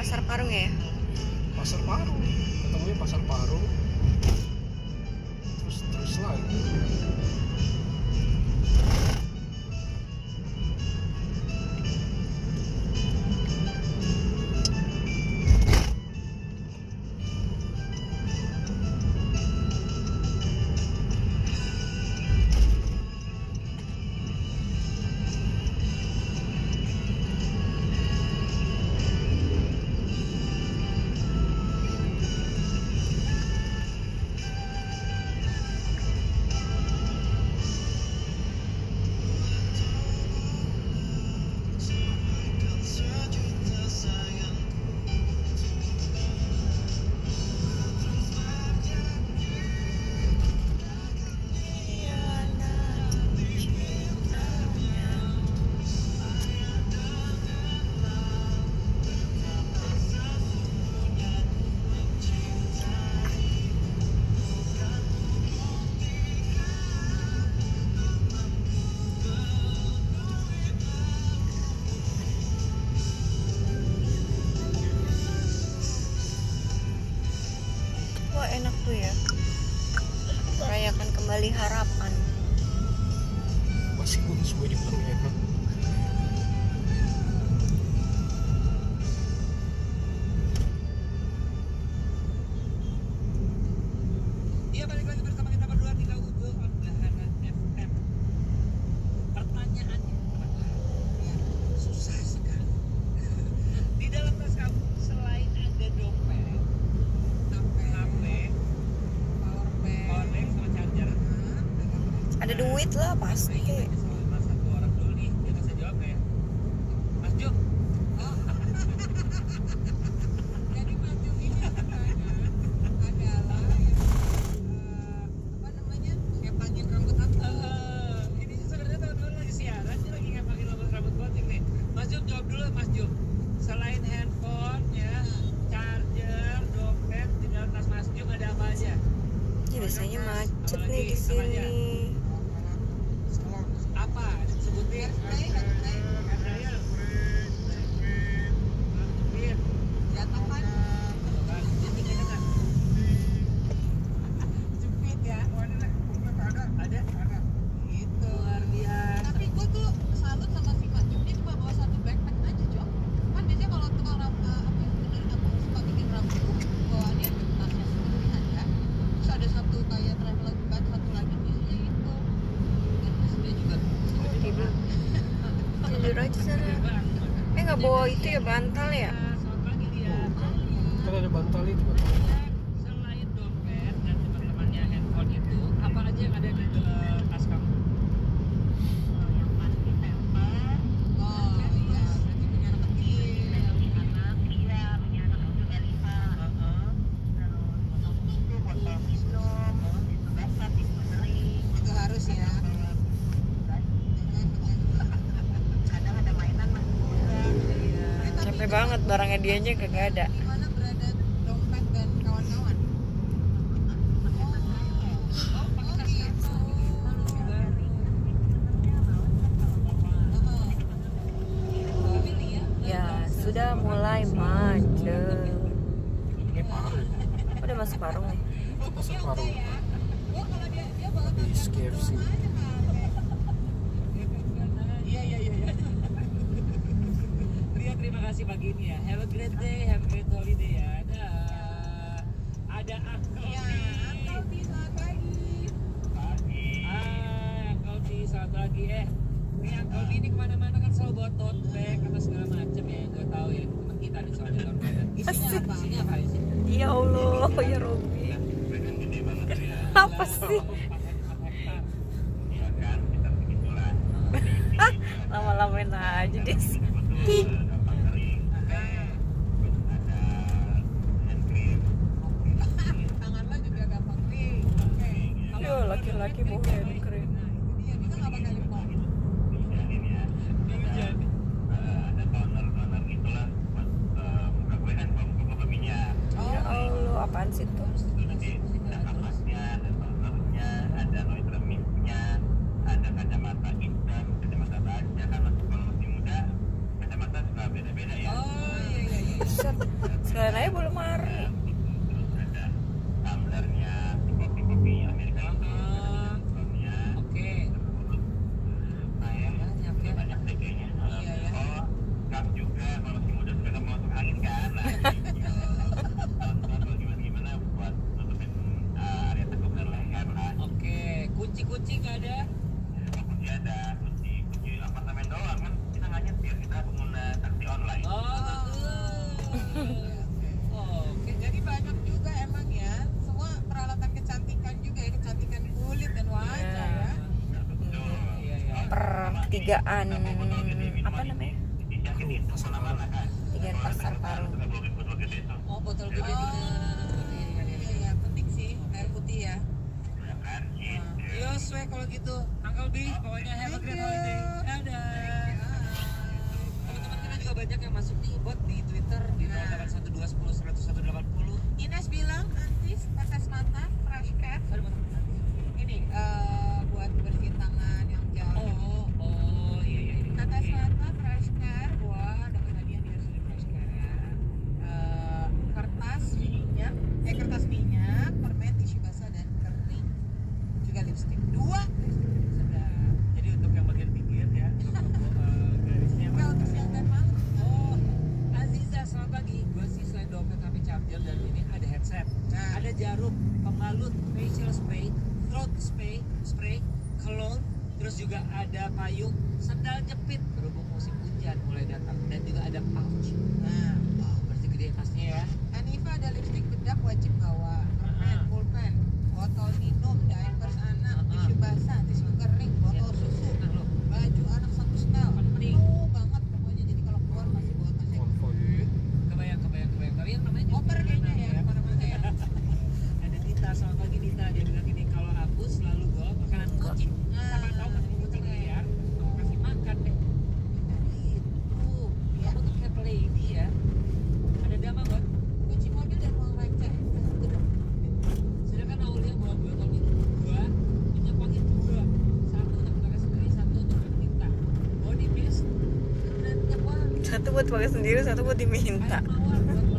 Pasar Parung ya? Pasar Parung, ketemunya Pasar Parung, terus lagi. Wah enak tuh ya, merayakan kembali harapan. Masih pun semua dibilang enak. Iya, balik lagi bersama kita berdua di Kaugo Oblahanan FM. Pertanyaannya, susah sekali. Di dalam tas kamu selain ada dompet, HP, powerbank sama charger. Ada duit lah pasti. Sama satu orang dulu nih, dia bisa jawab ya. Mas Jum. Jadi Mas Jum ini sebenarnya adalah apa namanya, ngepangin rambut aku. Ini sebenarnya teman-teman lagi siaran, dia lagi ngepangin rambut boting nih. Mas Jum jawab dulu, Mas Jum. Selain handphone ya, charger, dompet, di dalam tas Mas Jum ada apa aja? Ya, biasanya macet nih di sini. Apa? Sebutin. Hair dryer. Jepit. Jatakan. Jepit ada nggak? Jepit ya. Ada. Itu luar biasa. Tapi gue tuh salut sama si Mas Jum, dia cuma bawa satu backpack aja, Cok. Kan biasanya kalau tukang suka bikin rambut tuh bawaannya tasnya sendiri aja. Terus ada satu kayak traveling bag, satu lagi biasanya itu. Dan terus dia juga Tidur, tidur aja sana. Nggak bawa itu ya, bantal ya? Selamat pagi dia. Kan ada bantal itu, bantal. Selain dompet dan teman-temannya handphone itu, apa aja yang ada di tas kamu? Yang pasti pamper. oh iya, berarti punya anak kecil. Anak, iya, punya anak untuk Elisa. Itu harus ya. Kadang ada mainan mas. Capek banget, barangnya dianya kagak ada. Di mana berada dompet dan kawan-kawan? Oh gitu. Ya sudah mulai macet. Ini Parung, Udah masuk Parung nih. Pasar Parung. Di KFC. Iya. Ria, terima kasih pagi ini ya. Have a great day, have a great holiday ya. Ada Uncle Ya, D. Uncle D, selamat pagi. Uncle D, selamat pagi. Ini Uncle D ini kemana-mana kan selalu bawa tote bag apa segala macam ya. Gue tahu ya, teman kita nih soalnya tote bag. Isinya apa? Isinya apa isinya? Ya Allah, ya Robi. Apa sih? Lama-lamain aja deh. Tangan lo juga gampang kering. Oke. Yo, laki-laki mau hand cream. Jadi ya kita nggak pakai lip balm. Ya Allah, apaan sih tuh? Oh iya. Buset. tigaan apa namanya? Tigaan pasar Parung. Oh, botol gede juga. Iya, penting sih air putih ya. Yo, Swe kalau gitu. Uncle B, pokoknya have a great holiday. Dadah. Teman-teman kita juga banyak yang masuk di bot di Twitter di 0812101080. Ines bilang antis tetes mata fresh cat. Ini buat bersih tangan yang jauh. Oh, iya. Tetes mata fresh care. Wah, dapat hadiah nih dari fresh care. Kertas minyak, permen, tisu basah dan kering. Juga lipstick. 2 lipstick. Sedap. Jadi untuk yang bagian pinggir ya, garisnya. Enggak untuk siang dan malam. Oh, Aziza, selamat pagi. Gue sih selain dompet, HP charger dan ini ada headset, ada jarum, pembalut, facial spray, throat spray, cologne, terus juga ada payung, sandal jepit berhubung musim hujan mulai datang dan juga ada pouch. Nah, berarti gede tasnya ya. Anifa ada lipstick bedak wajib bawa. Permen, pulpen, botol minum, diapers anak, tisu basah, tisu kering, botol susu, Nah, lo baju anak 1 setel. penting. Penuh banget pokoknya, jadi kalau keluar masih bawa tasnya. Kebayang. Tapi yang namanya juga Oper kayaknya ya, kemana-mana ya. Ada Dita, selamat pagi Dita. Dia bilang gini, kalau aku selalu bawa makanan kucing. Siapa tahu makanan kucing ya, mau kasih makan deh. Itu, Ya. aku tuh cat lady ya. Ada dama buat. Kunci mobil dan uang receh. Sedangkan Aulia bawa botol itu 2, minyak wangi 2. 1 untuk pakai sendiri, 1 untuk minta. Body mist dan minyak wangi. Satu buat pakai sendiri, satu buut diminta. Air mawar buat